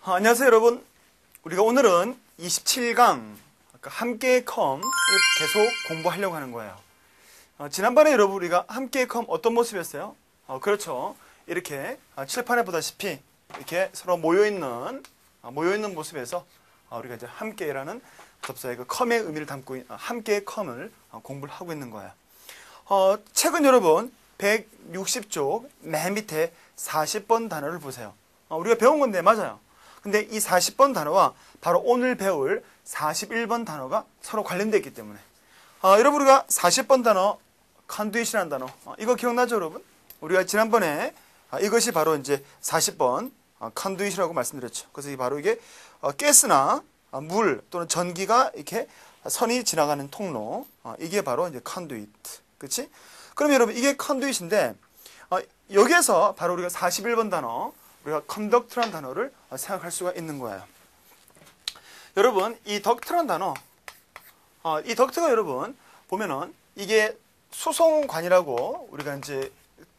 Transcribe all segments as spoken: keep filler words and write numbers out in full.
아, 안녕하세요 여러분. 우리가 오늘은 이십칠 강 함께의 컴을 계속 공부하려고 하는 거예요. 어, 지난번에 여러분 우리가 함께의 컴 어떤 모습이었어요? 어, 그렇죠. 이렇게 어, 칠판에 보다시피 이렇게 서로 모여있는 어, 모여있는 모습에서 어, 우리가 이제 함께라는 접사의 그 컴의 의미를 담고 있는 어, 함께의 컴을 어, 공부를 하고 있는 거예요. 어, 책은 여러분 백육십 쪽 맨 밑에 사십 번 단어를 보세요. 어, 우리가 배운 건데 맞아요. 근데 이 사십 번 단어와 바로 오늘 배울 사십일 번 단어가 서로 관련되어 있기 때문에 어, 여러분 우리가 사십 번 단어 컨듀잇이라는 단어 어, 이거 기억나죠 여러분? 우리가 지난번에 어, 이것이 바로 이제 사십 번 어, 컨듀잇이라고 말씀드렸죠. 그래서 이 바로 이게 어, 가스나 어, 물 또는 전기가 이렇게 선이 지나가는 통로 어, 이게 바로 이제 컨듀잇. 그렇지? 그럼 여러분 이게 컨듀잇인데 어, 여기에서 바로 우리가 사십일 번 단어 우리가 컨덕트라는 단어를 어, 생각할 수가 있는 거예요. 여러분 이 덕트라는 단어 어, 이 덕트가 여러분 보면은 이게 수송관이라고 우리가 이제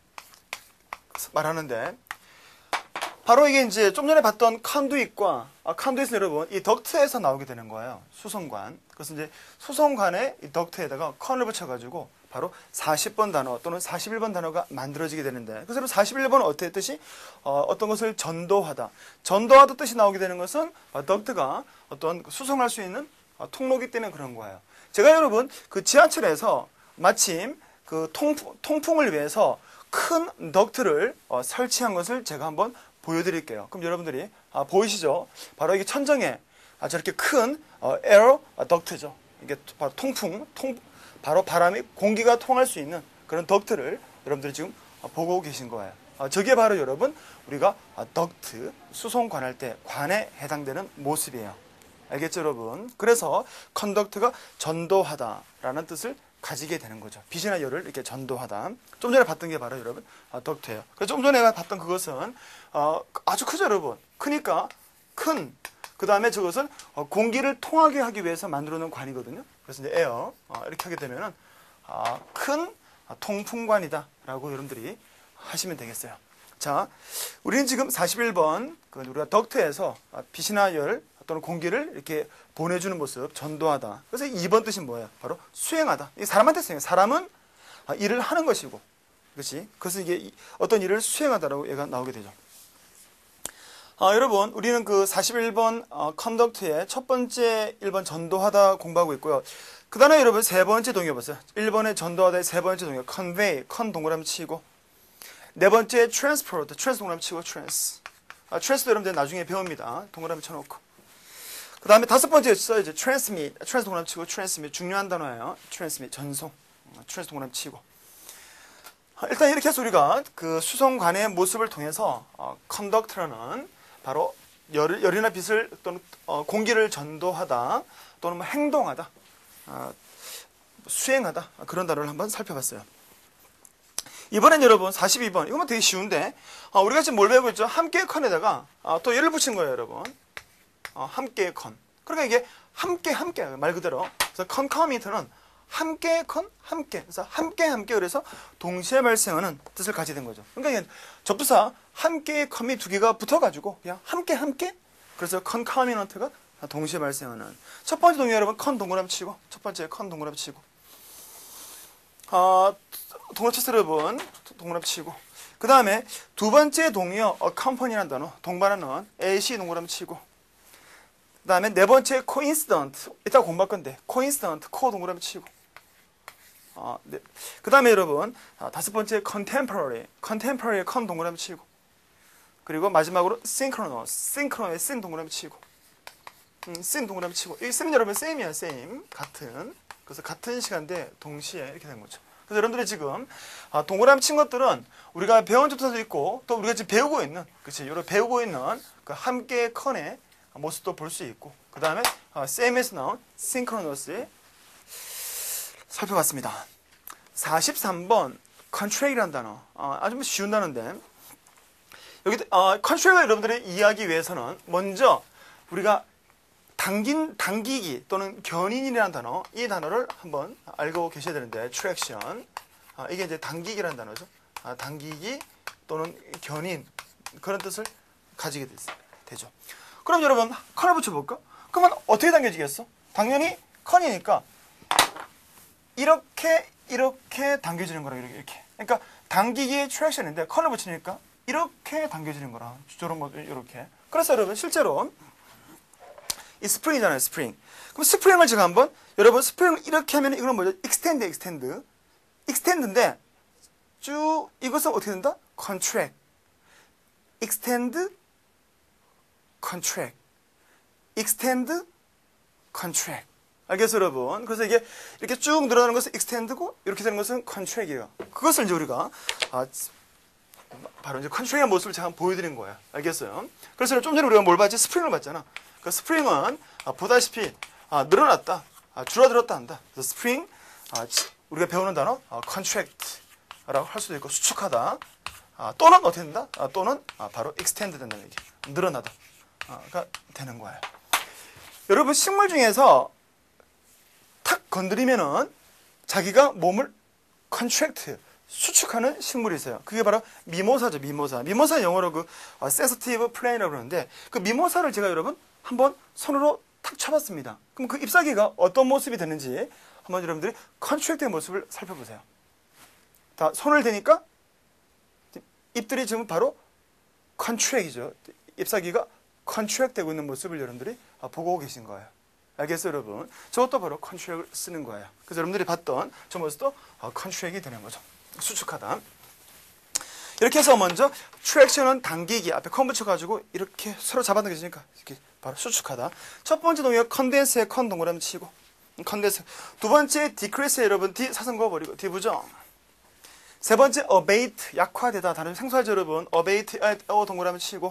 말하는데 바로 이게 이제 좀 전에 봤던 컨듀잇과 아, 컨듀잇은 여러분 이 덕트에서 나오게 되는 거예요. 수송관. 그래서 이제 수송관에 이 덕트에다가 컨을 붙여가지고 바로 사십 번 단어 또는 사십일 번 단어가 만들어지게 되는데 그래서 사십일 번은 어떤 뜻이 어, 어떤 것을 전도하다. 전도하다 뜻이 나오게 되는 것은 어, 덕트가 어떤 수송할 수 있는 어, 통로기 때문에 그런 거예요. 제가 여러분 그 지하철에서 마침 그 통풍, 통풍을 위해서 큰 덕트를 어, 설치한 것을 제가 한번 보여드릴게요. 그럼 여러분들이 아, 보이시죠? 바로 이게 천정에 아, 저렇게 큰 어, 에어 덕트죠. 이게 바로 통풍, 통, 바로 바람이 공기가 통할 수 있는 그런 덕트를 여러분들이 지금 보고 계신 거예요. 어, 저게 바로 여러분 우리가 덕트, 수송관 할 때 관에 해당되는 모습이에요. 알겠죠 여러분? 그래서 컨덕트가 전도하다라는 뜻을 가지게 되는 거죠. 빛이나 열을 이렇게 전도하다. 좀 전에 봤던 게 바로 여러분 아, 덕트예요. 그래서 좀 전에 봤던 그것은 어, 아주 크죠 여러분. 크니까 큰. 그 다음에 저것은 어, 공기를 통하게 하기 위해서 만들어 놓은 관이거든요. 그래서 이제 에어 어, 이렇게 하게 되면은 아, 큰 통풍관이다 라고 여러분들이 하시면 되겠어요. 자, 우리는 지금 사십일 번 그 우리가 덕트에서 빛이나 열 또는 공기를 이렇게 보내주는 모습, 전도하다. 그래서 이 번 뜻이 뭐예요? 바로 수행하다. 이게 사람한테 쓰여요. 사람은 일을 하는 것이고, 그렇지? 그래서 이게 어떤 일을 수행하다라고 얘가 나오게 되죠. 아, 여러분, 우리는 그 사십일 번 어, 컨덕트의 첫 번째 일 번 전도하다 공부하고 있고요. 그 다음에 여러분 세 번째 동의 봤어요. 일 번에 전도하다의 세 번째 동의, convey, 컨 동그라미 치고. 네 번째 transport, trans 동그라미 치고, trans. 아, trans도 여러분들 나중에 배웁니다. 동그라미 쳐놓고. 그 다음에 다섯 번째 써야죠. transmit, trans 동그라미 치고, transmit. 중요한 단어예요. transmit, 전송. trans 동그라미 치고. 일단 이렇게 해서 우리가 그 수송관의 모습을 통해서 어, conduct라는 바로 열, 열이나 빛을 또는 어, 공기를 전도하다 또는 뭐 행동하다, 어, 수행하다 그런 단어를 한번 살펴봤어요. 이번엔 여러분 사십이 번 이거면 되게 쉬운데 어, 우리가 지금 뭘 배우고 있죠? 함께의 컨에다가 어, 또 열을 붙인 거예요 여러분. 어, 함께의 컨. 그러니까 이게 함께 함께 말 그대로 그래서 concomitant는 함께 컨 함께 그래서 함께 함께 그래서 동시에 발생하는 뜻을 가지게 된 거죠. 그러니까 이게 접두사 함께의 컴이 두 개가 붙어가지고 그냥 함께 함께 그래서 concomitant가 동시에 발생하는 첫 번째 동의 여러분 컨 동그라미 치고 첫 번째 컨 동그라미 치고 어, 동그라미 쳤어요 여러분 동그라미 치고 그 다음에 두 번째 동의어 accompany라는 단어 동반하는 에이씨 동그라미 치고 그 다음에 네 번째 coincident 이따가 공부할 건데 coincident 코 동그라미 치고 어, 네. 그 다음에 여러분 아, 다섯 번째 contemporary contemporary에 컨 동그라미 치고 그리고 마지막으로 synchronous synchronous 쓴 동그라미 치고 음, 쓴 동그라미 치고 이 쓴 여러분 same이야 same 같은 그래서 같은 시간대 동시에 이렇게 된 거죠. 그래서 여러분들이 지금 아, 동그라미 친 것들은 우리가 배운 접사도 있고 또 우리가 지금 배우고 있는 그치 요런 배우고 있는 그 함께 컨의 모습도 볼 수 있고 그 다음에 어, same에서 나온 synchronous에 살펴봤습니다. 사십삼 번 contrary라는 단어 어, 아주 쉬운 단어인데 여기 어, contrary가 여러분들이 이해하기 위해서는 먼저 우리가 당긴, 당기기 또는 견인이라는 단어 이 단어를 한번 알고 계셔야 되는데 traction 어, 이게 이제 당기기라는 단어죠. 아, 당기기 또는 견인 그런 뜻을 가지게 되죠. 그럼 여러분 컨을 붙여볼까? 그러면 어떻게 당겨지겠어? 당연히 컨이니까 이렇게 이렇게 당겨지는 거라 이렇게 이렇게. 그러니까 당기기의 트랙션인데 컨을 붙이니까 이렇게 당겨지는 거라. 저런 거 이렇게. 그래서 여러분 실제로 이 스프링이잖아요, 스프링. 그럼 스프링을 제가 한번 여러분 스프링을 이렇게 하면 이거는 뭐죠? 익스텐드, 익스텐드. 익스텐드인데 쭉 이것은 어떻게 된다? 컨트랙. 익스텐드, 컨트랙. 익스텐드, 컨트랙. 알겠어요, 여러분? 그래서 이게 이렇게 쭉 늘어나는 것은 익스텐드고 이렇게 되는 것은 컨트랙이에요. 그것을 이제 우리가 아, 바로 이제 컨트랙의 모습을 제가 한번 보여드린 거예요. 알겠어요? 그래서 좀 전에 우리가 뭘 봤지? 스프링을 봤잖아. 그 스프링은 아, 보다시피 아, 늘어났다, 아, 줄어들었다 한다. 그래서 스프링 아, 우리가 배우는 단어 아, contract라고 할 수도 있고 수축하다. 아, 또는 어떻게 된다? 아, 또는 아, 바로 extend 된다는 얘기. 늘어나다. 아, 가 되는 거예요. 여러분 식물 중에서 탁 건드리면은 자기가 몸을 contract 수축하는 식물이 있어요. 그게 바로 미모사죠, 미모사. 미모사 영어로 그 아, sensitive plane이라고 그러는데 그 미모사를 제가 여러분 한번 손으로 탁 쳐봤습니다. 그럼 그 잎사귀가 어떤 모습이 되는지 한번 여러분들이 컨트랙트의 모습을 살펴보세요. 다 손을 대니까 잎들이 지금 바로 컨트랙이죠. 잎사귀가 컨트랙 되고 있는 모습을 여러분들이 보고 계신 거예요. 알겠어요, 여러분? 저것도 바로 컨트랙을 쓰는 거예요. 그래서 여러분들이 봤던 저 모습도 컨트랙이 되는 거죠. 수축하다. 이렇게 해서 먼저 트랙션은 당기기 앞에 컨 붙여가지고 이렇게 서로 잡아당겨지니까 이렇게 바로 수축하다. 첫 번째 동의어 컨덴스에 컨 동그라미 치고 컨덴스. 두 번째 디크리스 여러분 D 사선 그어버리고 D 부정. 세 번째 어베이트 약화되다. 단어 생소하죠 여러분. 어베이트 어 동그라미 치고.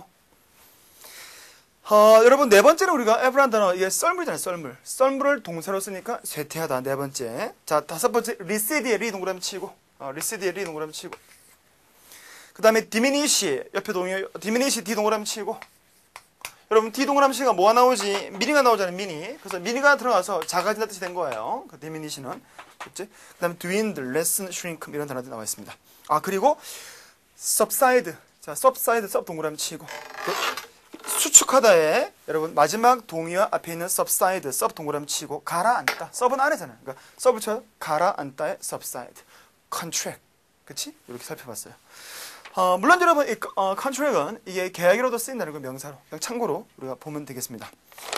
어, 여러분 네 번째는 우리가 에브란 단어 이게 썰물이잖아요. 썰물. 썰물을 동사로 쓰니까 쇠퇴하다. 네 번째. 자 다섯 번째 리시디에 리 동그라미 치고. 어, 리시디에 리 동그라미 치고. 그 다음에 디미니시 옆에 동의어 디미니시 D 동그라미 치고. 여러분 D 동그라미 치가 뭐가 나오지? 미니가 나오잖아요. 미니. 그래서 미니가 들어가서 작아진다 뜻이 된 거예요. 그 디미니시는. 그치? 그 다음에 dwindle, lessen, shrink 이런 단어들이 나와 있습니다. 아 그리고 subside. 자 subside sub 동그라미 치고. 그 수축하다에 여러분 마지막 동의어 앞에 있는 subside sub 동그라미 치고 가라앉다. sub은 안에잖아요. 그러니까 sub을 쳐요. 가라앉다의 subside. contract. 그치? 이렇게 살펴봤어요. 어, 물론 여러분 이 어, contract은 이게 계약이라도 쓰인다는 거 명사로 그냥 참고로 우리가 보면 되겠습니다.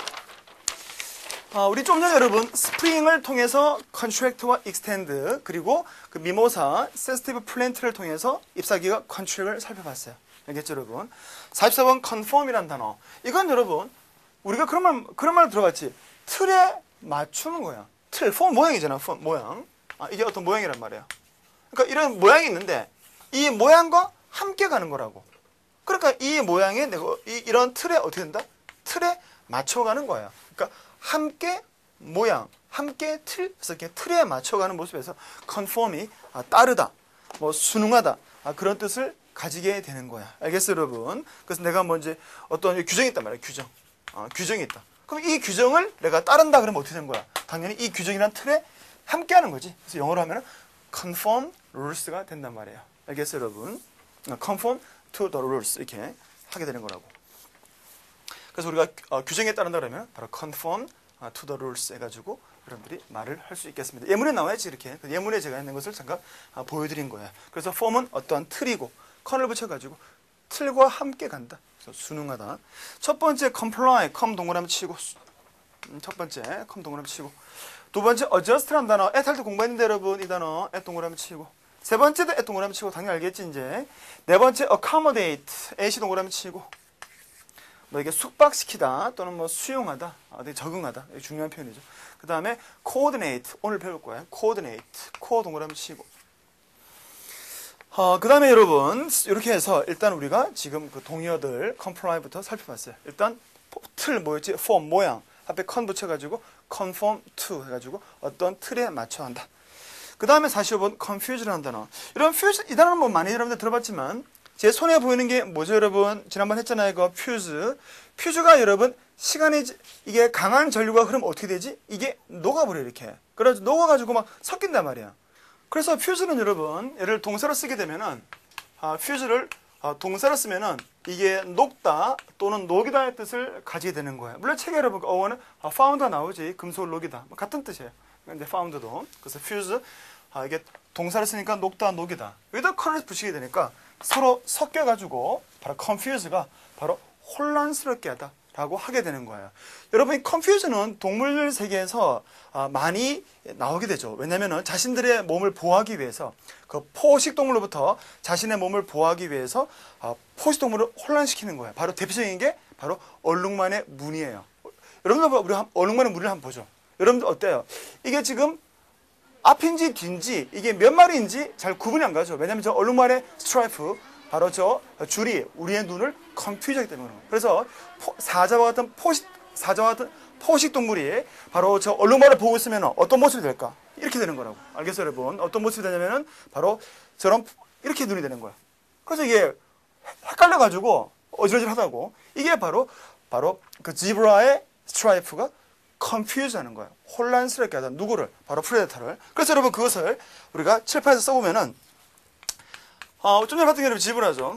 어, 우리 좀 전에 여러분 스프링을 통해서 contract와 extend 그리고 그 미모사 sensitive plant를 통해서 잎사귀가 contract을 살펴봤어요. 알겠죠 여러분? 사십사 번 conform이라는 단어. 이건 여러분 우리가 그런 말 그런 말 들어봤지. 틀에 맞추는 거야. 틀, form 모양이잖아. form 모양. 아, 이게 어떤 모양이란 말이야. 그러니까 이런 모양이 있는데 이 모양과 함께 가는 거라고. 그러니까 이 모양에 내가 이, 이런 틀에 어떻게 된다? 틀에 맞춰가는 거예요. 그러니까 함께 모양, 함께 틀, 그래서 이렇게 틀에 맞춰가는 모습에서 conform이 아, 따르다, 뭐 순응하다 아, 그런 뜻을 가지게 되는 거야. 알겠어요, 여러분? 그래서 내가 뭐 이제 어떤 규정이 있단 말이야, 규정. 어, 규정이 있다. 그럼 이 규정을 내가 따른다 그러면 어떻게 되는 거야? 당연히 이 규정이란 틀에 함께 하는 거지. 그래서 영어로 하면은 conform rules가 된단 말이에요. 알겠어요, 여러분? conform to the rules 이렇게 하게 되는 거라고. 그래서 우리가 어, 규정에 따른다 그러면 바로 conform to the rules 해가지고 여러분들이 말을 할 수 있겠습니다. 예문에 나와야지 이렇게. 예문에 제가 있는 것을 잠깐 아, 보여드린 거예요. 그래서 form은 어떠한 틀이고 con을 붙여가지고 틀과 함께 간다. 그래서 순응하다. 첫 번째 comply, com 동그라미 치고 음, 첫 번째 com 동그라미 치고 두 번째 adjust라는 단어 at 할 때 공부했는데 여러분 이 단어 at 동그라미 치고 세 번째도 at 동그라미 치고 당연히 알겠지 이제. 네 번째 accommodate at 동그라미 치고 뭐 이게 숙박시키다 또는 뭐 수용하다 어디 적응하다 이게 중요한 표현이죠. 그 다음에 coordinate 오늘 배울 거예요. coordinate 코 동그라미 치고 어, 그 다음에 여러분 이렇게 해서 일단 우리가 지금 그 동의어들 comply부터 살펴봤어요. 일단 틀 뭐였지? form 모양 앞에 con 붙여가지고 conform to 해가지고 어떤 틀에 맞춰 한다. 그 다음에 사십오 번 confuse라는 단어. 이런 fuse 이 단어는 뭐 많이 여러분들 들어봤지만 제 손에 보이는 게 뭐죠 여러분? 지난번 했잖아요. 이거 fuse. fuse가 여러분 시간이 이게 강한 전류가 흐르면 어떻게 되지? 이게 녹아버려 이렇게. 그래서 녹아가지고 막 섞인단 말이야. 그래서 fuse는 여러분 얘를 동사로 쓰게 되면은 아, fuse를 어, 동사를 쓰면은 이게 녹다 또는 녹이다의 뜻을 가지게 되는 거예요. 물론 책에 여러분 어원은 아, found가 나오지 금속을 녹이다 뭐 같은 뜻이에요. 근데 found도 그래서 fuse 아, 이게 동사를 쓰니까 녹다 녹이다 여기다 커를 붙이게 되니까 서로 섞여가지고 바로 confuse가 바로 혼란스럽게 하다. 라고 하게 되는 거예요. 여러분, 이 confusion은 동물 세계에서 많이 나오게 되죠. 왜냐면은 자신들의 몸을 보호하기 위해서 그 포식동물로부터 자신의 몸을 보호하기 위해서 포식동물을 혼란시키는 거예요. 바로 대표적인 게 바로 얼룩말의 무늬예요. 여러분들 우리 얼룩말의 무늬를 한번 보죠. 여러분들 어때요? 이게 지금 앞인지 뒤인지 이게 몇 마리인지 잘 구분이 안 가죠. 왜냐면 저 얼룩말의 스트라이프 바로 저 줄이 우리의 눈을 컨퓨즈하기 때문에 그래서 포, 사자와 같은 포식 사자와 같은 포식 동물이 바로 저 얼룩말을 보고 있으면 어떤 모습이 될까? 이렇게 되는 거라고. 알겠어요, 여러분? 어떤 모습이 되냐면은 바로 저런 이렇게 눈이 되는 거야. 그래서 이게 헷갈려 가지고 어질어질하다고. 이게 바로 바로 그 지브라의 스트라이프가 컨퓨즈하는 거예요. 혼란스럽게 하다. 누구를? 바로 프레데터를. 그래서 여러분 그것을 우리가 칠판에서 써보면은. 어, 좀 전에 봤던 게 여러분 지브라죠.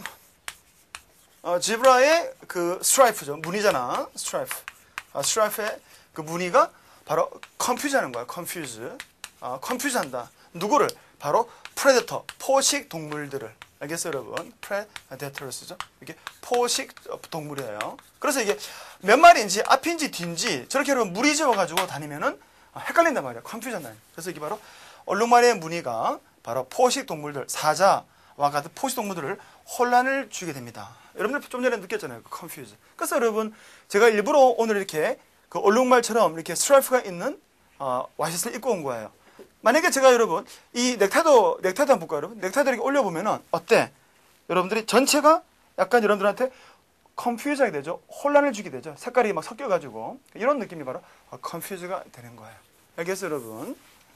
어, 지브라의 그 스트라이프죠. 무늬잖아. 스트라이프. 아, 스트라이프의 그 무늬가 바로 컨퓨즈 하는 거야. 컨퓨즈. 아, 컨퓨즈 한다. 누구를? 바로 프레데터. 포식 동물들을. 알겠어요, 여러분? 프레데터를 쓰죠. 이게 포식 동물이에요. 그래서 이게 몇 마리인지 앞인지 뒤인지 저렇게 여러분 무리 지어가지고 다니면은 헷갈린단 말이야. 컨퓨즈 한다. 그래서 이게 바로 얼룩말의 무늬가 바로 포식 동물들, 사자, 와 같은 포식 동물들을 혼란을 주게 됩니다. 여러분들 좀 전에 느꼈잖아요. 그 confuse. 그래서 여러분 제가 일부러 오늘 이렇게 그 얼룩말처럼 이렇게 스트라이프가 있는 어, 와이셔츠를 입고 온 거예요. 만약에 제가 여러분 이 넥타이도 넥타이도 한번 볼까요, 여러분? 넥타이도 이렇게 올려보면은 어때? 여러분들이 전체가 약간 여러분들한테 confuse하게 되죠. 혼란을 주게 되죠. 색깔이 막 섞여가지고 이런 느낌이 바로 confuse가 되는 거예요. 알겠어요, 여러분?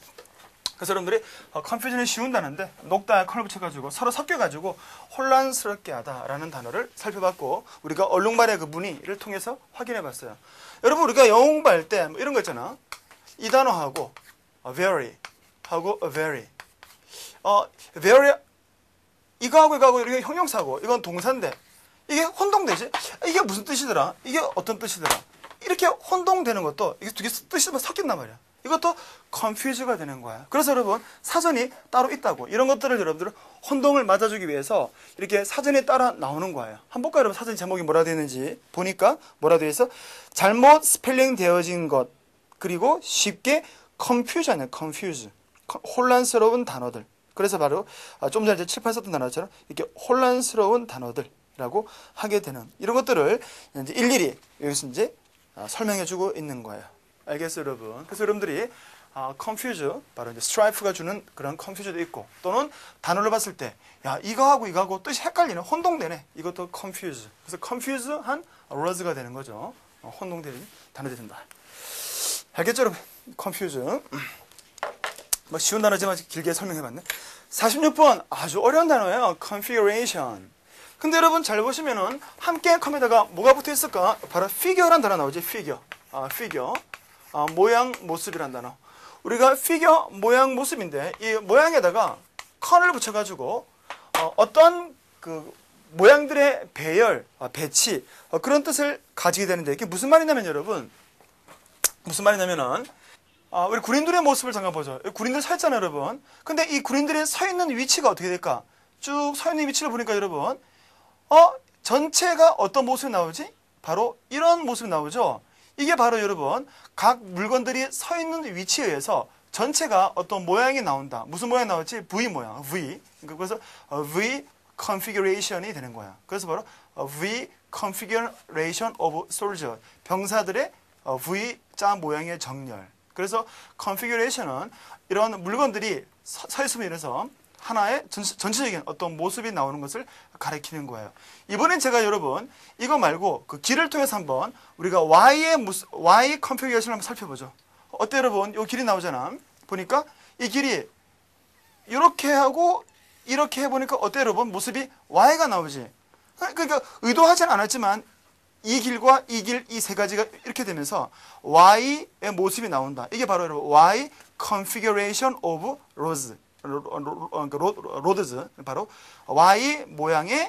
그래서 여러분들이 컨퓨전이 쉬운다는데 녹다에 컬을 붙여가지고 서로 섞여가지고 혼란스럽게 하다라는 단어를 살펴봤고 우리가 얼룩말의 그 무늬를 통해서 확인해봤어요. 여러분 우리가 영어 공부할 때 뭐 이런 거 있잖아. 이 단어하고 very 하고 very 어 very 이거하고 이거하고 이게 형용사고 이건 동사인데 이게 혼동되지? 이게 무슨 뜻이더라? 이게 어떤 뜻이더라? 이렇게 혼동되는 것도 이게 두 개 뜻이 섞인단 말이야. 이것도 confuse가 되는 거야. 그래서 여러분 사전이 따로 있다고. 이런 것들을 여러분들 혼동을 맞아주기 위해서 이렇게 사전에 따라 나오는 거예요. 한번 볼까요, 여러분? 사전 제목이 뭐라 되어 있는지 보니까 뭐라 되어 있어? 잘못 스펠링 되어진 것 그리고 쉽게 confusion, confuse 혼란스러운 단어들. 그래서 바로 좀 전에 칠판에 썼던 단어처럼 이렇게 혼란스러운 단어들이라고 하게 되는 이런 것들을 이제 일일이 여기서 이제 설명해주고 있는 거예요. 알겠어요, 여러분? 그래서 여러분들이 아, confuse, 바로 이제 스트라이프가 주는 그런 confuse도 있고 또는 단어를 봤을 때 야, 이거하고 이거하고 뜻이 헷갈리네, 혼동되네. 이것도 confuse. 그래서 confuse한 words가 되는 거죠. 어, 혼동되는 단어들이 된다. 알겠죠, 여러분? confuse. 뭐 쉬운 단어지만 길게 설명해봤네. 사십육 번 아주 어려운 단어예요. configuration. 근데 여러분 잘 보시면은 함께 컴에다가 뭐가 붙어 있을까? 바로 figure란 단어 나오지. figure. 아, figure. 아, 모양, 모습이란 단어. 우리가 피겨 모양, 모습인데 이 모양에다가 컬을 붙여가지고 어, 어떤 그 모양들의 배열, 아, 배치 어, 그런 뜻을 가지게 되는데 이게 무슨 말이냐면 여러분 무슨 말이냐면은 아, 우리 군인들의 모습을 잠깐 보죠. 군인들 서 있잖아요, 여러분. 근데 이 군인들이 서 있는 위치가 어떻게 될까? 쭉 서 있는 위치를 보니까 여러분 어 전체가 어떤 모습이 나오지? 바로 이런 모습이 나오죠. 이게 바로 여러분 각 물건들이 서 있는 위치에 의해서 전체가 어떤 모양이 나온다. 무슨 모양이 나올지 V 모양, V. 그래서 V configuration이 되는 거야. 그래서 바로 V configuration of soldier. 병사들의 V자 모양의 정렬. 그래서 configuration은 이런 물건들이 서, 서 있음에 인해서 하나의 전, 전체적인 어떤 모습이 나오는 것을 가리키는 거예요. 이번엔 제가 여러분 이거 말고 그 길을 통해서 한번 우리가 Y의 무슨 Y 컨피규레이션을 한번 살펴보죠. 어때 여러분? 이 길이 나오잖아. 보니까 이 길이 이렇게 하고 이렇게 해보니까 어때 여러분? 모습이 Y가 나오지. 그러니까 의도하진 않았지만 이 길과 이 길, 이 세 가지가 이렇게 되면서 Y의 모습이 나온다. 이게 바로 여러분 Y configuration of roads. 로드즈 바로 Y 모양의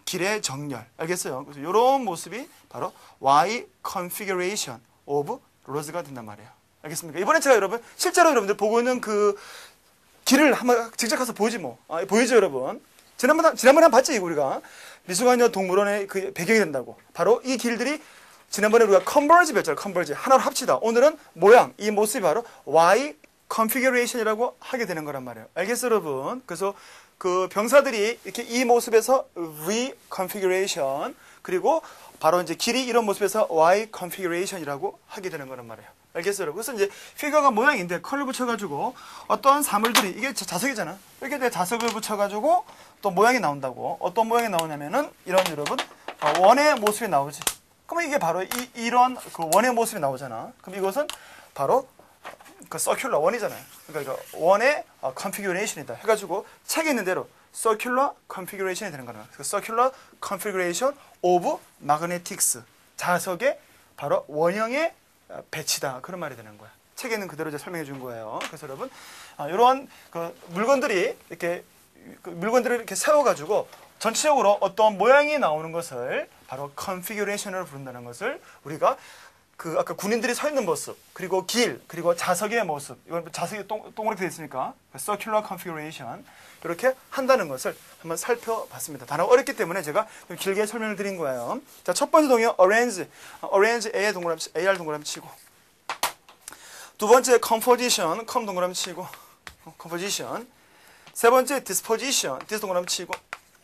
길의 정렬. 알겠어요? 그래서 이런 모습이 바로 Y configuration of roads가 된단 말이에요. 알겠습니까? 이번에 제가 여러분 실제로 여러분들 보고 있는 그 길을 한번 직접 가서 보지 뭐. 아, 보이죠, 여러분? 지난번에 지난번에 한번 봤지 우리가 미술관여 동물원의 그 배경이 된다고. 바로 이 길들이 지난번에 우리가 컨버지 배웠잖아요. 컨버지 하나로 합치다. 오늘은 모양, 이 모습이 바로 Y configuration이라고 하게 되는 거란 말이에요. 알겠어요, 여러분? 그래서 그 병사들이 이렇게 이 모습에서 V configuration, 그리고 바로 이제 길이 이런 모습에서 Y configuration이라고 하게 되는 거란 말이에요. 알겠어요, 여러분? 그래서 이제 피규어가 모양인데 컬을 붙여가지고 어떤 사물들이, 이게 자석이잖아. 이렇게 내 자석을 붙여가지고 또 모양이 나온다고. 어떤 모양이 나오냐면은 이런, 여러분, 원의 모습이 나오지. 그러면 이게 바로 이, 이런 그 원의 모습이 나오잖아. 그럼 이것은 바로 그 서큘러 원이잖아요. 그러니까 원의 컨피규레이션이다 해가지고 책에 있는 대로 서큘러 컨피규레이션이 되는 거잖아. 그 서큘러 컨피규레이션 오브 마그네틱스, 자석의 바로 원형의 배치다, 그런 말이 되는 거야. 책에 있는 그대로 이제 설명해 준 거예요. 그래서 여러분, 아, 이러한 그 물건들이 이렇게 그 물건들을 이렇게 세워가지고 전체적으로 어떤 모양이 나오는 것을 바로 컨피규레이션으로 부른다는 것을 우리가 그 아까 군인들이 서 있는 모습, 그리고 길, 그리고 자석의 모습, 이건 자석이 동, 동그랗게 되어 있으니까 circular configuration, 이렇게 한다는 것을 한번 살펴봤습니다. 단어가 어렵기 때문에 제가 좀 길게 설명을 드린 거예요. 자, 첫 번째 동요 arrange, arrange A의 동그라미, 에이알 동그라미 치고, 두 번째 composition, com 동그라미 치고, composition, 세 번째 disposition, dis 동그라미 치고,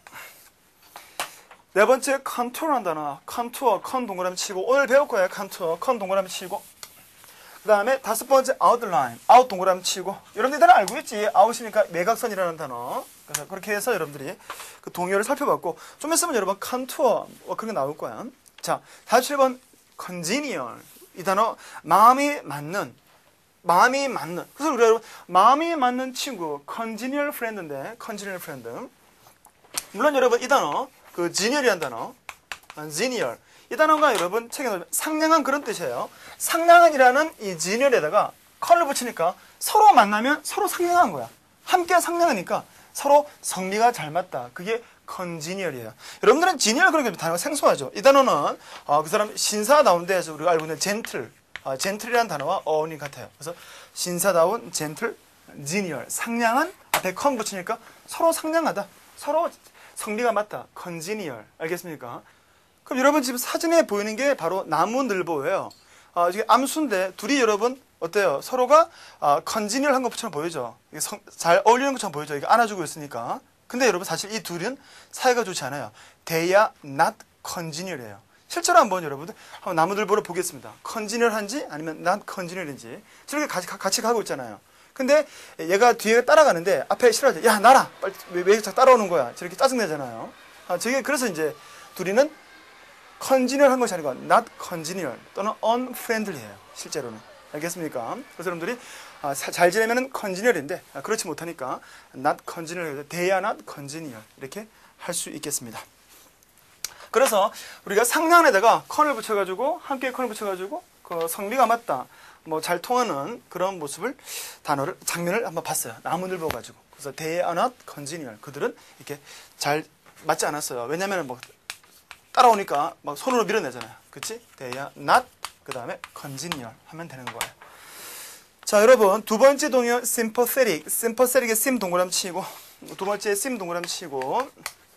네 번째 컨투어 한다나, 컨투어, 컨 동그라미 치고, 오늘 배울 거예요. 컨투어, 컨 동그라미 치고, 그 다음에 다섯 번째 아웃라인, 아웃 동그라미 치고. 여러분들 다 알고 있지? 아웃이니까 매각선이라는 단어. 그래서 그렇게 해서 여러분들이 그 동요를 살펴봤고, 좀 있으면 여러분 컨투어 뭐 그런 게 나올 거야. 자, 사십칠 번 congenial, 이 단어 마음이 맞는, 마음이 맞는. 그래서 우리가 여러분 마음이 맞는 친구, congenial friend인데, congenial friend. 물론 여러분 이 단어 그 genial이라는 단어, genial, 이 단어가 여러분 책에 넣으면 상냥한 그런 뜻이에요. 상냥한이라는 이 genial에다가 컬을 붙이니까 서로 만나면 서로 상냥한 거야. 함께 상냥하니까 서로 성미가 잘 맞다. 그게 congenial이에요. 여러분들은 genial 그런 게 단어가 생소하죠. 이 단어는 어, 그 사람 신사다운 데에서 우리가 알고 있는 gentle, 어, gentle이라는 단어와 어원이 같아요. 그래서 신사다운, gentle, genial, 상냥한, 앞에 con 붙이니까 서로 상냥하다, 서로 성미가 맞다. congenial. 알겠습니까? 그럼 여러분 지금 사진에 보이는 게 바로 나무늘보예요. 아, 이게 암수인데 둘이 여러분 어때요? 서로가 아, congenial 한 것처럼 보이죠? 이게 성, 잘 어울리는 것처럼 보이죠? 이게 안아주고 있으니까. 근데 여러분 사실 이 둘은 사이가 좋지 않아요. They are not congenial이에요. 실제로 한번 여러분들 한번 나무늘보를 보겠습니다. congenial한지 아니면 not congenial인지. 저렇게 같이, 같이 가고 있잖아요. 근데 얘가 뒤에 따라가는데 앞에 싫어하죠. 야, 나라! 빨리 왜, 왜 자꾸 따라오는 거야? 저렇게 짜증내잖아요. 아, 저게 그래서 이제 둘이는 congenial 한 것이 아니고 not congenial 또는 unfriendly예요. 실제로는. 알겠습니까? 그래서 여러분들이 아, 사, 잘 지내면은 congenial인데 아, 그렇지 못하니까 not congenial, they are not congenial 이렇게 할 수 있겠습니다. 그래서 우리가 상냥에다가 con을 붙여가지고 함께 con을 붙여가지고 그 성미가 맞다, 뭐 잘 통하는 그런 모습을 단어를 장면을 한번 봤어요. 나무늘보 가지고. 그래서 they are not congenial. 그들은 이렇게 잘 맞지 않았어요. 왜냐면은 뭐 따라오니까 막 손으로 밀어내잖아요. 그치? they are not 그 다음에 congenial 하면 되는 거예요. 자, 여러분 두 번째 동요 sympathetic. sympathetic의 sim 동그라미 치고, 두 번째 sim 동그라미 치고.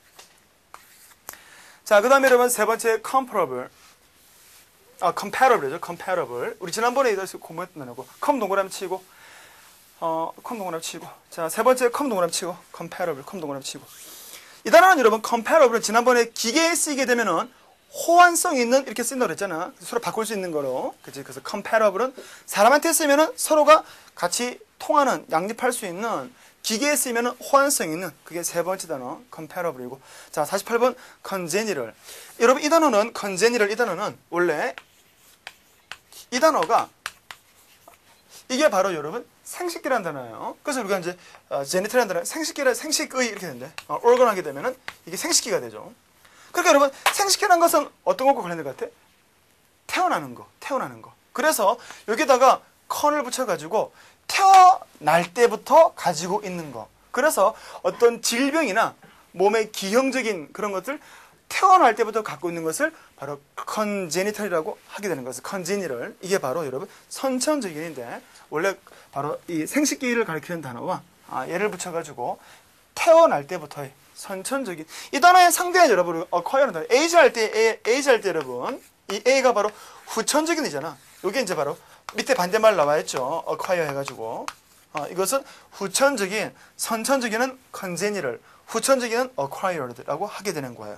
자, 그 다음에 여러분 세 번째 comparable. 아, comparable이죠. comparable. 우리 지난번에 이것을 공부했던 단어고, com 동그라미 치고, 어, com 동그라미 치고. 자, 세 번째 com 동그라미 치고, comparable, com 동그라미 치고. 이 단어는 여러분 comparable은 지난번에 기계에 쓰이게 되면은 호환성 있는 이렇게 쓴다고 그랬잖아. 서로 바꿀 수 있는 거로. 그치? 그래서 comparable은 사람한테 쓰면은 서로가 같이 통하는, 양립할 수 있는, 기계에 쓰면은 호환성 있는, 그게 세 번째 단어 comparable이고. 자, 사십팔 번 congenial. 여러분 이 단어는 congenial, 이 단어는 원래 이 단어가 이게 바로 여러분 생식기라는 단어예요. 그래서 우리가 이제 어, genital이라는 단어, 생식기라 생식의 이렇게 되는데 어, organ 하게 되면은 이게 생식기가 되죠. 그러니까 여러분 생식기라는 것은 어떤 것과 관련된 것 같아? 태어나는 거, 태어나는 거. 그래서 여기다가 con을 붙여가지고 태어날 때부터 가지고 있는 거. 그래서 어떤 질병이나 몸의 기형적인 그런 것들 태어날 때부터 갖고 있는 것을 바로 congenital이라고 하게 되는 것을 congenital. 이게 바로 여러분 선천적인인데 원래 바로 이 생식기를 가리키는 단어와 아, 얘를 붙여가지고 태어날 때부터의 선천적인 이 단어의 상대는 여러분 acquire는 단어. age 할 때 age 할 때 여러분 이 A가 바로 후천적인이잖아. 이게 이제 바로 밑에 반대말 나와 있죠. acquire 해가지고 어, 이것은 후천적인, 선천적인은 congenital, 후천적인은 acquired라고 하게 되는 거예요.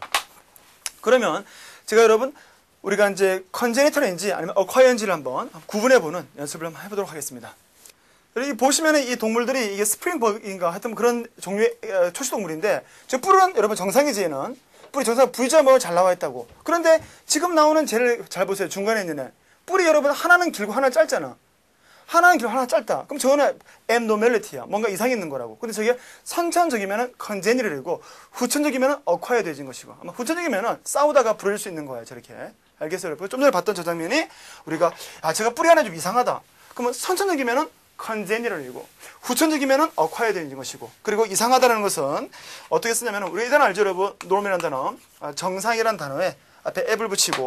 그러면 제가 여러분 우리가 이제 congenital인지 아니면 acquired인지를 한번 구분해보는 연습을 한번 해보도록 하겠습니다. 여기 보시면 이 동물들이 이게 스프링버그인가 하여튼 그런 종류의 초식동물인데 지금 뿔은 여러분 정상이지 얘는 뿔이 정상 V자 모양 잘 나와 있다고. 그런데 지금 나오는 쟤를 잘 보세요. 중간에 있는 애 뿔이 여러분 하나는 길고 하나는 짧잖아. 하나는 길고 하나는 짧다. 그럼 저거는 abnormality야. 뭔가 이상이 있는 거라고. 근데 저게 선천적이면은 congenital이고 후천적이면은 acquired해진 것이고 아마 후천적이면은 싸우다가 부러질 수 있는 거예요. 저렇게. 알겠어요? 여러분? 좀 전에 봤던 저 장면이 우리가 아 제가 뿔이 하나 좀 이상하다. 그러면 선천적이면은 congenital이고 후천적이면은 acquired해진 것이고 그리고 이상하다는 것은 어떻게 쓰냐면은 우리 일단 알죠 여러분? norm이라는 단어 아, 정상이라는 단어에 앞에 ab을 붙이고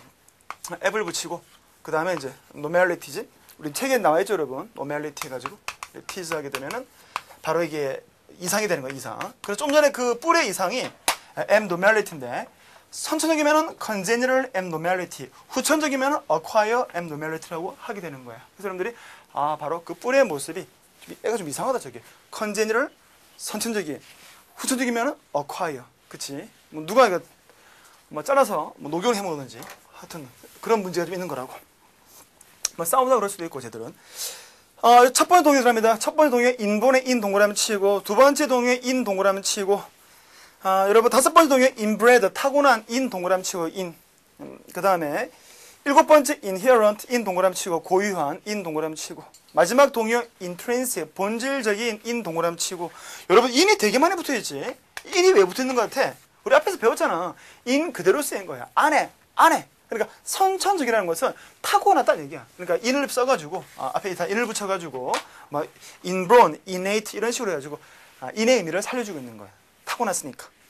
ab을 붙이고 그 다음에 이제 normality지 우리 책에 나와 있죠 여러분? normality 해가지고 t's 하게 되면은 바로 이게 이상이 되는 거예요. 이상. 그래서 좀 전에 그 뿔의 이상이 abnormality인데 선천적이면은 congenital abnormality, 후천적이면은 acquire abnormality라고 하게 되는 거예요. 그래서 여러분들이 아 바로 그 뿔의 모습이 좀, 애가 좀 이상하다 저게. congenital 선천적인, 후천적이면은 acquire, 그치? 뭐 누가 이거 뭐 잘라서 뭐 녹용을 해 먹는지 하여튼 그런 문제가 좀 있는 거라고. 뭐 싸우다 그럴 수도 있고 쟤들은. 어, 첫 번째 동의 들어갑니다. 첫 번째 동의 인본의 인 동그라미 치고 두 번째 동의 인 동그라미 치고 아, 여러분 다섯 번째 동의 inbred 타고난 인 동그라미 치고 인. 음, 그 다음에 일곱 번째 inherent 인 동그라미 치고 고유한 인 동그라미 치고 마지막 동의 intrinsic 본질적인 인 동그라미 치고 여러분 인이 되게 많이 붙어있지. 인이 왜 붙어있는 것 같아? 우리 앞에서 배웠잖아. 인 그대로 쓰인 거야. 안에 안에. 그러니까 선천적이라는 것은 타고났다는 얘기야. 그러니까 인을 써가지고 아, 앞에 다 인을 붙여가지고 막 inborn, innate 이런 식으로 해가지고 아, 인의 의미를 살려주고 있는 거야. 타고났으니까.